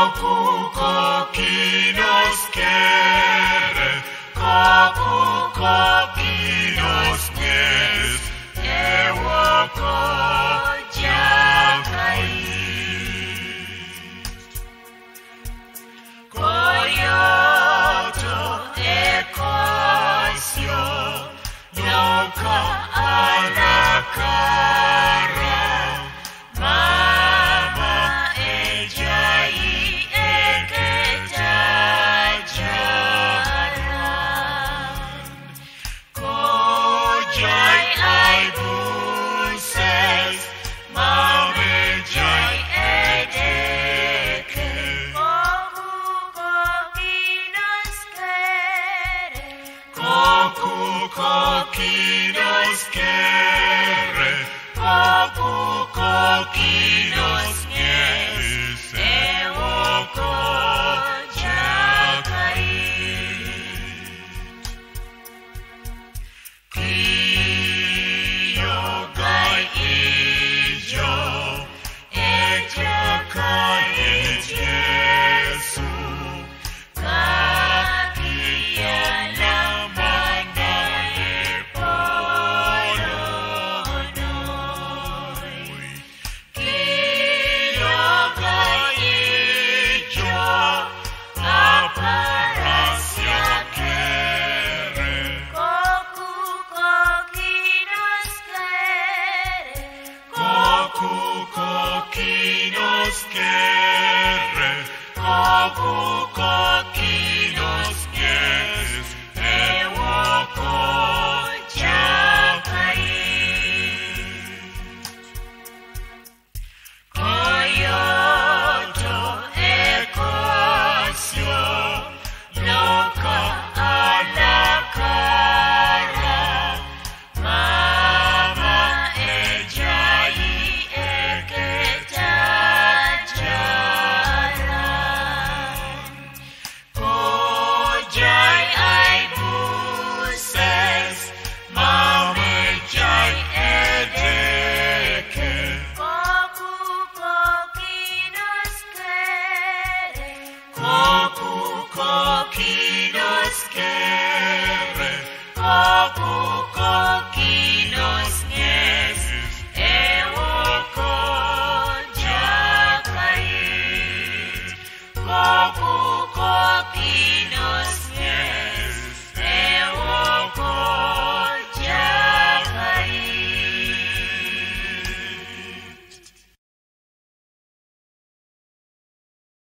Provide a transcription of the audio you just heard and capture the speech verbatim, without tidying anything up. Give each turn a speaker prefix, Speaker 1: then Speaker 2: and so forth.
Speaker 1: Koku koki no skere, koku koki no skes, ewo ko jakai. Koyoto ekosyo, noka arakara, mama ejai ekejajaran. Kojai aibuses, mama ejai edeke. Koku koki no skere, koku koki no skes, ewo ko jakai. Kiyo gai ijo, ejakai ejesu, kakiana mandale polonoi. Kiyo gai ijo, aparasya kere. Koku koki no skere, koku